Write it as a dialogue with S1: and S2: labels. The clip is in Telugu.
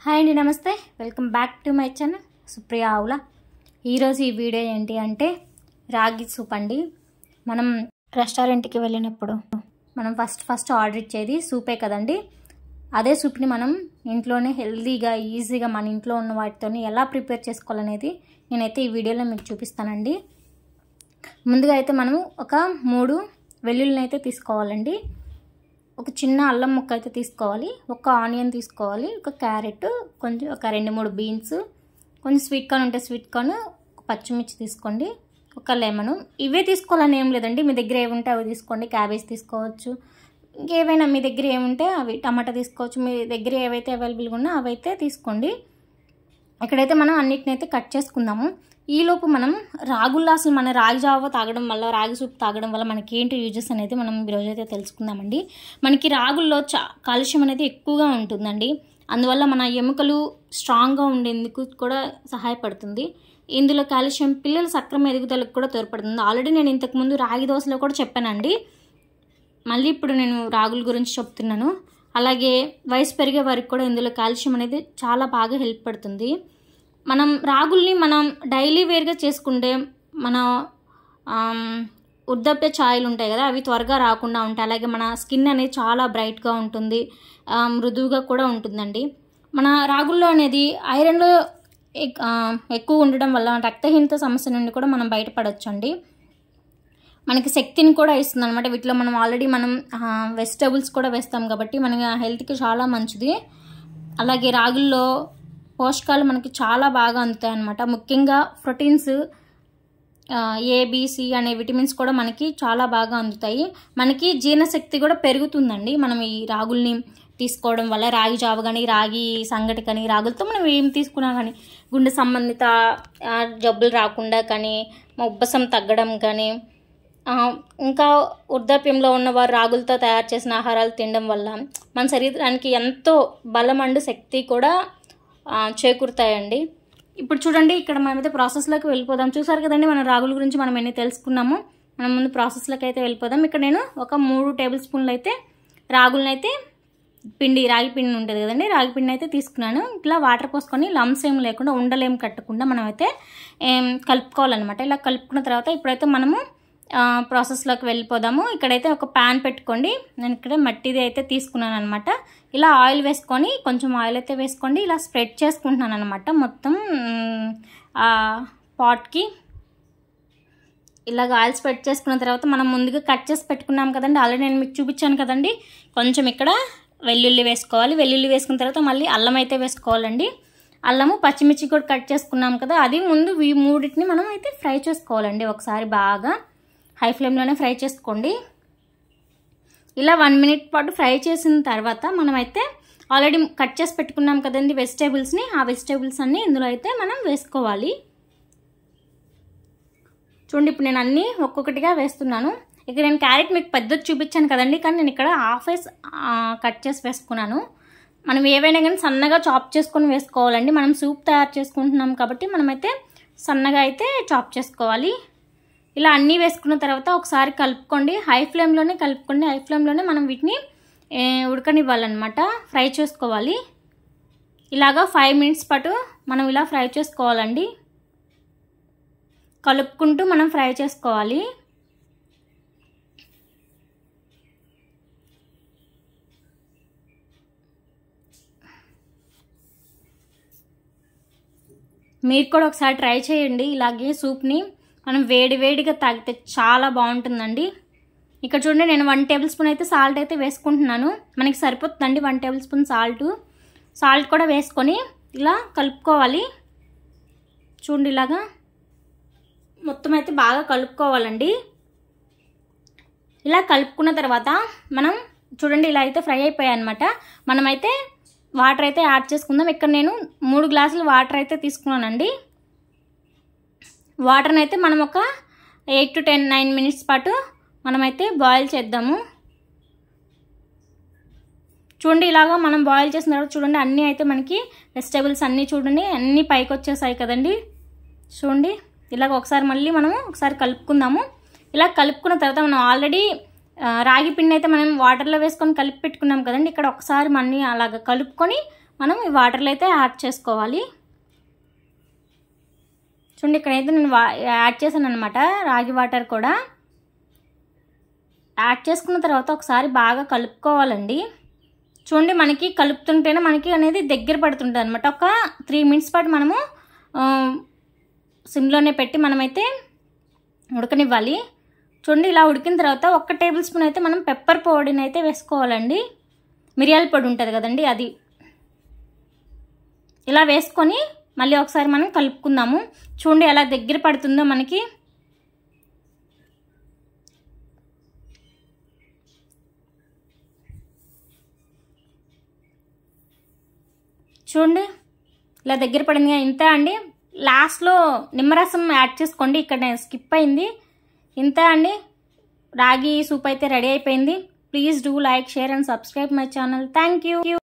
S1: హాయ్ అండి, నమస్తే. Welcome back to my channel Supriya Avula. ఈరోజు ఈ వీడియో ఏంటి అంటే రాగి సూప్ అండి. మనం రెస్టారెంట్కి వెళ్ళినప్పుడు మనం ఫస్ట్ ఆర్డర్ ఇచ్చేది సూపే కదండి. అదే సూప్ని మనం ఇంట్లోనే హెల్తీగా ఈజీగా మన ఇంట్లో ఉన్న వాటితో ఎలా ప్రిపేర్ చేసుకోవాలనేది నేనైతే ఈ వీడియోలో మీకు చూపిస్తానండి. ముందుగా అయితే మనం ఒక 3 వెల్లుల్లిని అయితే తీసుకోవాలండి. ఒక చిన్న అల్లం ముక్క అయితే తీసుకోవాలి, ఒక ఆనియన్ తీసుకోవాలి, ఒక క్యారెట్, కొంచెం ఒక 2-3 బీన్స్, కొంచెం స్వీట్ కార్న్ ఉంటే స్వీట్ కార్న్, ఒక పచ్చిమిర్చి తీసుకోండి, ఒక లెమను. ఇవే తీసుకోవాలని ఏం లేదండి, మీ దగ్గర ఏముంటే అవి తీసుకోండి. క్యాబేజ్ తీసుకోవచ్చు, ఇంకేవైనా మీ దగ్గర ఏముంటే అవి, టమాటా తీసుకోవచ్చు. మీ దగ్గర ఏవైతే అవైలబుల్గా ఉన్నా అవైతే తీసుకోండి. ఇక్కడైతే మనం అన్నిటిని అయితే కట్ చేసుకుందాము. ఈలోపు మనం రాగుల్లో అసలు మన రాగి జావ తాగడం వల్ల, రాగి సూప్ తాగడం వల్ల మనకి ఏంటి యూజెస్ అనేది మనం ఈరోజు అయితే తెలుసుకుందామండి. మనకి రాగుల్లో కాల్షియం అనేది ఎక్కువగా ఉంటుందండి. అందువల్ల మన ఎముకలు స్ట్రాంగ్గా ఉండేందుకు కూడా సహాయపడుతుంది. ఇందులో కాల్షియం పిల్లల సక్రమ ఎదుగుదలకు కూడా తోడ్పడుతుంది. ఆల్రెడీ నేను ఇంతకుముందు రాగి దోశలో కూడా చెప్పానండి, మళ్ళీ ఇప్పుడు నేను రాగుల గురించి చెప్తున్నాను. అలాగే వయసు పెరిగే వారికి కూడా ఇందులో కాల్షియం అనేది చాలా బాగా హెల్ప్ పడుతుంది. మనం రాగుల్ని మనం డైలీ వేర్గా చేసుకుంటే మన వృద్ధాప్య ఛాయలు ఉంటాయి కదా, అవి త్వరగా రాకుండా ఉంటాయి. అలాగే మన స్కిన్ అనేది చాలా బ్రైట్గా ఉంటుంది, మృదువుగా కూడా ఉంటుందండి. మన రాగుల్లో అనేది ఐరన్లో ఎక్కువ ఉండడం వల్ల రక్తహీనత సమస్య నుండి కూడా మనం బయటపడవచ్చు అండి. మనకి శక్తిని కూడా ఇస్తుంది అనమాట. వీటిలో మనం ఆల్రెడీ మనం వెజిటబుల్స్ కూడా వేస్తాం కాబట్టి మన హెల్త్కి చాలా మంచిది. అలాగే రాగుల్లో పోషకాలు మనకి చాలా బాగా అందుతాయి అన్నమాట. ముఖ్యంగా ప్రోటీన్స్, ఏబిసి అనే విటమిన్స్ కూడా మనకి చాలా బాగా అందుతాయి. మనకి జీర్ణశక్తి కూడా పెరుగుతుందండి మనం ఈ రాగుల్ని తీసుకోవడం వల్ల. రాగి జావ కానీ, రాగి సంగటి కానీ, రాగులతో మనం ఏం తీసుకున్నా కానీ గుండె సంబంధిత జబ్బులు రాకుండా కానీ, ఉబ్బసం తగ్గడం కానీ, ఇంకా వృద్ధాప్యంలో ఉన్నవారు రాగులతో తయారు చేసిన ఆహారాలు తినడం వల్ల మన శరీరానికి ఎంతో బలం అండ్ శక్తి కూడా చేకూరుతాయండి. ఇప్పుడు చూడండి, ఇక్కడ మనమైతే ప్రాసెస్లోకి వెళ్ళిపోదాం. చూసారు కదండి మన రాగుల గురించి మనం ఎన్ని తెలుసుకున్నాము. మనం ముందు ప్రాసెస్లోకి అయితే వెళ్ళిపోదాం. ఇక్కడ నేను ఒక 3 టేబుల్ స్పూన్లు అయితే రాగులను అయితే రాగి పిండి ఉంటుంది కదండి, రాగి పిండి అయితే తీసుకున్నాను. ఇట్లా వాటర్ పోసుకొని లంప్స్ ఏం లేకుండా, ఉండలేం కట్టకుండా మనం అయితే కలుపుకోవాలన్నమాట. ఇలా కలుపుకున్న తర్వాత ఇప్పుడైతే మనము ప్రాసెస్లోకి వెళ్ళిపోదాము. ఇక్కడైతే ఒక ప్యాన్ పెట్టుకోండి. నేను ఇక్కడ మట్టిది అయితే తీసుకున్నాను అనమాట. ఇలా ఆయిల్ వేసుకొని, కొంచెం ఆయిల్ అయితే వేసుకోండి. ఇలా స్ప్రెడ్ చేసుకుంటున్నాను అనమాట మొత్తం పాట్కి. ఇలాగ ఆయిల్ స్ప్రెడ్ చేసుకున్న తర్వాత మనం ముందుగా కట్ చేసి పెట్టుకున్నాం కదండి, ఆల్రెడీ నేను మీకు చూపించాను కదండి. కొంచెం ఇక్కడ వెల్లుల్లి వేసుకోవాలి. వెల్లుల్లి వేసుకున్న తర్వాత మళ్ళీ అల్లం అయితే వేసుకోవాలండి. అల్లము, పచ్చిమిర్చి కూడా కట్ చేసుకున్నాం కదా, అది ముందు ఈ మూడింటిని మనం అయితే ఫ్రై చేసుకోవాలండి. ఒకసారి బాగా హై ఫ్లేమ్లోనే ఫ్రై చేసుకోండి. ఇలా 1 మినిట్ పాటు ఫ్రై చేసిన తర్వాత మనమైతే ఆల్రెడీ కట్ చేసి పెట్టుకున్నాం కదండి వెజిటేబుల్స్ని, ఆ వెజిటేబుల్స్ అన్నీ ఇందులో అయితే మనం వేసుకోవాలి. చూడండి, ఇప్పుడు నేను అన్నీ ఒక్కొక్కటిగా వేస్తున్నాను. ఇక్కడ నేను క్యారెట్ మీకు పెద్దది చూపించాను కదండి, కానీ నేను ఇక్కడ హాఫ్ కట్ చేసి వేసుకున్నాను. మనం ఏవైనా కానీ సన్నగా చాప్ చేసుకొని వేసుకోవాలండి. మనం సూప్ తయారు చేసుకుంటున్నాం కాబట్టి మనమైతే సన్నగా అయితే చాప్ చేసుకోవాలి. ఇలా అన్నీ వేసుకున్న తర్వాత ఒకసారి కలుపుకోండి. హై ఫ్లేమ్లోనే కలుపుకోండి. హై ఫ్లేమ్లోనే మనం వీటిని ఉడకనివ్వాలన్నమాట, ఫ్రై చేసుకోవాలి. ఇలాగా 5 మినిట్స్ పాటు మనం ఇలా ఫ్రై చేసుకోవాలండి. కలుపుకుంటూ మనం ఫ్రై చేసుకోవాలి. మీరు కూడా ఒకసారి ట్రై చేయండి. ఇలాగే సూప్ని మనం వేడిగా తాగితే చాలా బాగుంటుందండి. ఇక్కడ చూడండి, నేను 1 టేబుల్ స్పూన్ అయితే సాల్ట్ అయితే వేసుకుంటున్నాను. మనకి సరిపోతుందండి 1 టేబుల్ స్పూన్ సాల్ట్ కూడా వేసుకొని ఇలా కలుపుకోవాలి. చూడండి, ఇలాగా మొత్తం అయితే బాగా కలుపుకోవాలండి. ఇలా కలుపుకున్న తర్వాత మనం చూడండి, ఇలా అయితే ఫ్రై అయిపోయాయి అనమాట. మనమైతే వాటర్ అయితే యాడ్ చేసుకుందాం. ఇక్కడ నేను 3 గ్లాసులు వాటర్ అయితే తీసుకున్నానండి. వాటర్ని అయితే మనం ఒక 8 to 9 మినిట్స్ పాటు మనమైతే బాయిల్ చేద్దాము. చూడండి, ఇలాగా మనం బాయిల్ చేసిన తర్వాత చూడండి అన్నీ అయితే మనకి వెజిటేబుల్స్ అన్నీ చూడండి అన్నీ పైకి వచ్చేసాయి కదండి. చూడండి, ఇలాగ ఒకసారి మళ్ళీ మనము ఒకసారి కలుపుకుందాము. ఇలా కలుపుకున్న తర్వాత మనం ఆల్రెడీ రాగి పిండి అయితే మనం వాటర్లో వేసుకొని కలిపి పెట్టుకున్నాం కదండి. ఇక్కడ ఒకసారి మళ్ళీ అలాగ కలుపుకొని మనం ఈ వాటర్లో అయితే యాడ్ చేసుకోవాలి. చూడండి ఇక్కడైతే నేను యాడ్ చేశాను అనమాట రాగి వాటర్ కూడా. యాడ్ చేసుకున్న తర్వాత ఒకసారి బాగా కలుపుకోవాలండి. చూడండి మనకి కలుపుతుంటేనే మనకి అనేది దగ్గర పడుతుంటుంది అనమాట. ఒక 3 minutes పాటు మనము సిమ్లోనే పెట్టి మనమైతే ఉడకనివ్వాలి. చూడండి ఇలా ఉడికిన తర్వాత 1 టేబుల్ స్పూన్ అయితే మనం పెప్పర్ పౌడర్ని అయితే వేసుకోవాలండి. మిరియాల పొడి ఉంటుంది కదండి అది. ఇలా వేసుకొని మళ్ళీ ఒకసారి మనం కలుపుకుందాము. చూడండి ఎలా దగ్గర పడుతుందో మనకి. చూడండి ఇలా దగ్గర పడింది. ఇంత అండి. లాస్ట్లో నిమ్మరసం యాడ్ చేసుకోండి. ఇక్కడ నేను స్కిప్ అయింది. ఇంత అండి, రాగి సూప్ అయితే రెడీ అయిపోయింది. Please do like, share and subscribe my channel. Thank you.